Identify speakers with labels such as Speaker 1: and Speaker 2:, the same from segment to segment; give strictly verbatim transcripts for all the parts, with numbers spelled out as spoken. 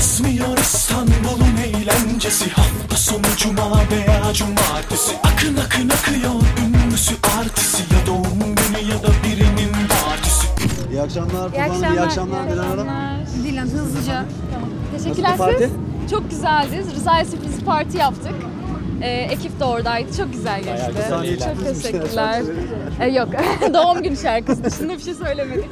Speaker 1: Bitmiyor İstanbul'un eğlencesi, hafta sonu cuma veya cumartesi. Akın akın akıyor ünlüsü artisi, ya doğum günü ya da birinin partisi.
Speaker 2: İyi akşamlar.
Speaker 3: İyi akşamlar.
Speaker 2: İyi akşamlar Dilan Hanım.
Speaker 3: Dilan hızlıca. Tamam.
Speaker 4: Teşekkürler
Speaker 2: Nasıl parti?
Speaker 4: siz. Çok güzeldi. Rıza'ya sürpriz parti yaptık. Ee, ekip de oradaydı. Çok güzel geçti.
Speaker 2: Sahneye
Speaker 4: Çok
Speaker 2: çıktınız, bir şeyler
Speaker 4: teşekkürler.
Speaker 2: söylediniz
Speaker 4: Ee, yok. Doğum günü şarkısı dışında bir şey söylemedik.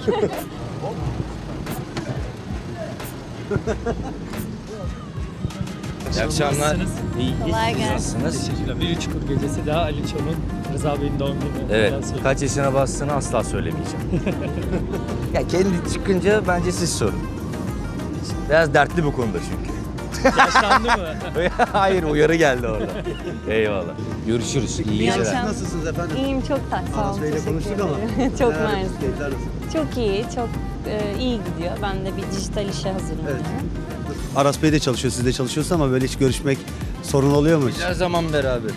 Speaker 5: İyi akşamlar.
Speaker 6: İyi.
Speaker 4: Kolay gelsin.
Speaker 5: Nasılsınız?
Speaker 6: Teşekkürler. Bir üç kur gecesi daha Ali Ço'nun Rıza Bey'in doğum günü.
Speaker 5: Evet.
Speaker 6: Ondan sonra-
Speaker 5: Kaç yaşına bastığını asla söylemeyeceğim. Ya kendi çıkınca bence siz sorun. Biraz dertli bu konuda çünkü.
Speaker 6: Yaşlandı mı?
Speaker 5: Hayır, uyarı geldi orada. Eyvallah. Görüşürüz. İyi geceler.
Speaker 2: Siz nasılsınız efendim?
Speaker 7: İyiyim, çok tatlı. Sağ
Speaker 2: Aras
Speaker 7: olun,
Speaker 2: Bey'le
Speaker 7: teşekkür
Speaker 2: konuştuk ama.
Speaker 7: ederim. Çok
Speaker 2: Neler
Speaker 7: mersi.
Speaker 2: yapıyorsunuz, keyifler nasıl?
Speaker 7: Çok iyi, çok e, iyi gidiyor. Ben de bir dijital işe hazırlanıyorum.
Speaker 2: Aras Bey de çalışıyor, siz de çalışıyorsunuz ama böyle hiç görüşmek sorun oluyor mu?
Speaker 5: Her zaman beraberiz.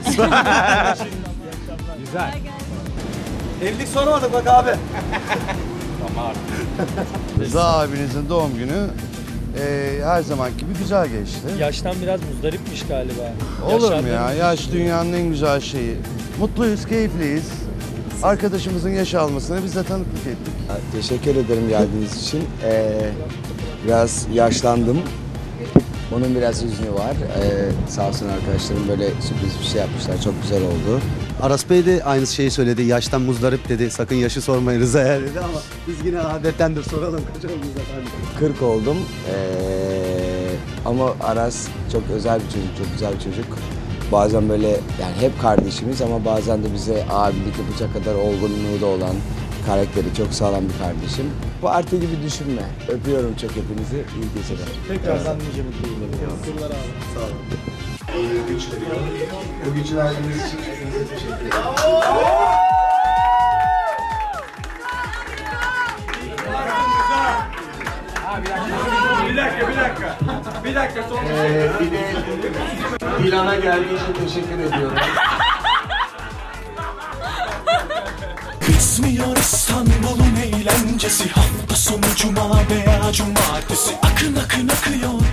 Speaker 2: Güzel. Evlilik sormadık bak abi.
Speaker 8: Rıza abinizin doğum günü e, her zamanki gibi güzel geçti.
Speaker 6: Yaştan biraz muzdaripmiş galiba.
Speaker 8: Olur mu
Speaker 6: Yaşlandığını
Speaker 8: ya? Yaş
Speaker 6: düşünüyorum.
Speaker 8: dünyanın en güzel şeyi. Mutluyuz, keyifliyiz. Arkadaşımızın yaş almasına biz de tanıklık ettik.
Speaker 9: Teşekkür ederim geldiğiniz için. Ee, biraz yaşlandım. Onun biraz hüznü var. Ee, sağ olsun arkadaşlarım böyle sürpriz bir şey yapmışlar. Çok güzel oldu.
Speaker 2: Aras Bey de aynı şeyi söyledi. Yaştan muzdarip dedi. Sakın yaşı sormayın Rıza'ya dedi ama biz yine adettendir soralım. Kaç oldunuz efendim?
Speaker 9: kırk oldum. Ee, ama Aras çok özel bir çocuk, çok güzel bir çocuk. Bazen böyle yani hep kardeşimiz ama bazen de bize abilik yapacak kadar olgunluğu da olan, karakteri çok sağlam bir kardeşim. Parti gibi düşünme. Öpüyorum çok hepinizi. İyi geceler.
Speaker 6: Tekrardan nice mutlu yıllar. Teşekkürler abi.
Speaker 2: Sağ olun.
Speaker 8: Bu gücü verdiğiniz için hepinize teşekkür ederim.
Speaker 10: Bir dakika, bir dakika. Bir dakika sonra.
Speaker 8: Ee, bir de Dilan'a geldiği için teşekkür ediyorum.
Speaker 1: Bitmiyor İstanbul'un eğlencesi, hafta sonu cuma veya cumartesi. Akın akın akıyor